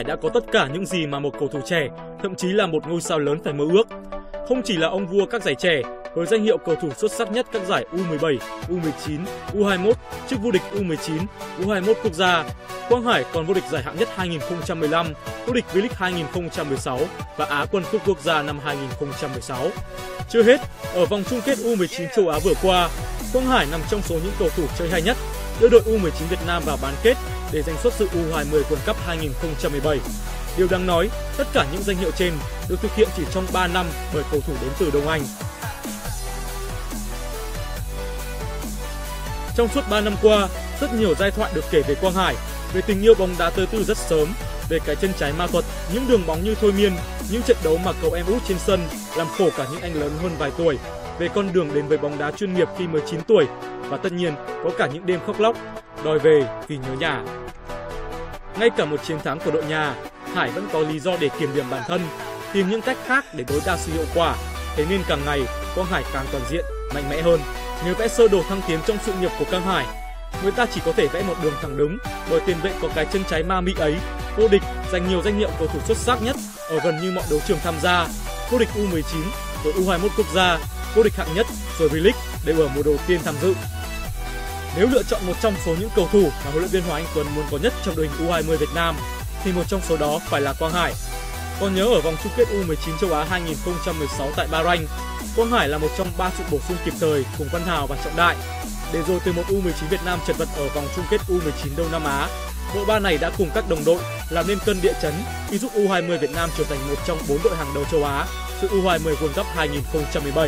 đã có tất cả những gì mà một cầu thủ trẻ, thậm chí là một ngôi sao lớn phải mơ ước. Không chỉ là ông vua các giải trẻ, với danh hiệu cầu thủ xuất sắc nhất các giải U17, U19, U21, chức vô địch U19, U21 quốc gia, Quang Hải còn vô địch giải hạng nhất 2015, vô địch V-League 2016 và Á quân cúp quốc gia năm 2016. Chưa hết, ở vòng chung kết U19 châu Á vừa qua, Quang Hải nằm trong số những cầu thủ chơi hay nhất, đưa đội U19 Việt Nam vào bán kết để giành suất dự U20 World Cup 2017. Điều đáng nói, tất cả những danh hiệu trên được thực hiện chỉ trong 3 năm bởi cầu thủ đến từ Đông Anh. Trong suốt 3 năm qua, rất nhiều giai thoại được kể về Quang Hải, về tình yêu bóng đá từ rất sớm, về cái chân trái ma thuật, những đường bóng như thôi miên, những trận đấu mà cậu em út trên sân làm khổ cả những anh lớn hơn vài tuổi, về con đường đến với bóng đá chuyên nghiệp khi mới 9 tuổi và tất nhiên có cả những đêm khóc lóc, đòi về vì nhớ nhà. Ngay cả một chiến thắng của đội nhà, Hải vẫn có lý do để kiểm điểm bản thân, tìm những cách khác để tối đa sự hiệu quả. Thế nên càng ngày, Quang Hải càng toàn diện, mạnh mẽ hơn. Nếu vẽ sơ đồ thăng tiến trong sự nghiệp của Quang Hải, người ta chỉ có thể vẽ một đường thẳng đứng, bởi tiền vệ có cái chân trái ma mị ấy, vô địch, giành nhiều danh hiệu cầu thủ xuất sắc nhất ở gần như mọi đấu trường tham gia, vô địch U19, rồi U21 quốc gia, vô địch hạng nhất, rồi V-League đều ở mùa đầu tiên tham dự. Nếu lựa chọn một trong số những cầu thủ mà huấn luyện viên Hoàng Anh Tuấn muốn có nhất trong đội hình U20 Việt Nam, thì một trong số đó phải là Quang Hải. Còn nhớ ở vòng chung kết U19 châu Á 2016 tại Bahrain, Quang Hải là một trong 3 sự bổ sung kịp thời cùng Văn Hào và Trọng Đại. Để rồi từ một U19 Việt Nam chật vật ở vòng chung kết U19 Đông Nam Á, bộ ba này đã cùng các đồng đội làm nên cơn địa chấn khi giúp U20 Việt Nam trở thành một trong 4 đội hàng đầu châu Á dự U20 World Cup 2017.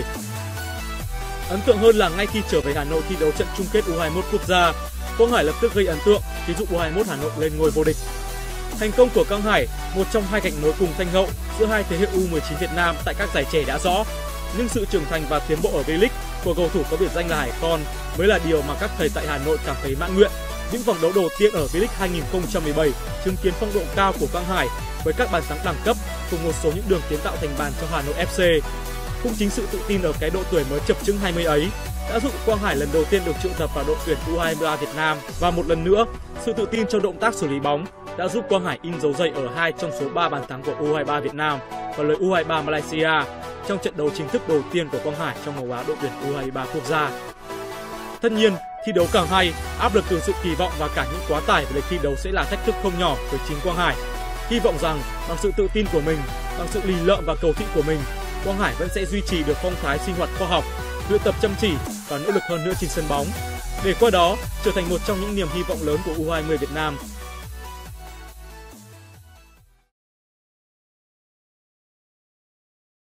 Ấn tượng hơn là ngay khi trở về Hà Nội thi đấu trận chung kết U21 quốc gia, Quang Hải lập tức gây ấn tượng khi giúp U21 Hà Nội lên ngôi vô địch. Thành công của Quang Hải, một trong hai cạnh nối cùng thanh hậu giữa hai thế hệ U19 Việt Nam tại các giải trẻ đã rõ, nhưng sự trưởng thành và tiến bộ ở V-League của cầu thủ có biệt danh là Hải Con mới là điều mà các thầy tại Hà Nội cảm thấy mãn nguyện. Những vòng đấu đầu tiên ở V-League 2017 chứng kiến phong độ cao của Quang Hải với các bàn thắng đẳng cấp cùng một số những đường kiến tạo thành bàn cho Hà Nội FC. Cũng chính sự tự tin ở cái độ tuổi mới chập chững 20 ấy đã giúp Quang Hải lần đầu tiên được triệu tập vào đội tuyển U23 Việt Nam, và một lần nữa, sự tự tin trong động tác xử lý bóng đã giúp Quang Hải in dấu giày ở 2 trong số 3 bàn thắng của U23 Việt Nam và lưới U23 Malaysia trong trận đấu chính thức đầu tiên của Quang Hải trong màu áo đội tuyển U23 quốc gia. Tất nhiên, thi đấu càng hay, áp lực từ sự kỳ vọng và cả những quá tải về lịch thi đấu sẽ là thách thức không nhỏ với chính Quang Hải. Hy vọng rằng bằng sự tự tin của mình, bằng sự lì lợm và cầu thị của mình, Quang Hải vẫn sẽ duy trì được phong thái sinh hoạt khoa học, luyện tập chăm chỉ và nỗ lực hơn nữa trên sân bóng, để qua đó trở thành một trong những niềm hy vọng lớn của U20 Việt Nam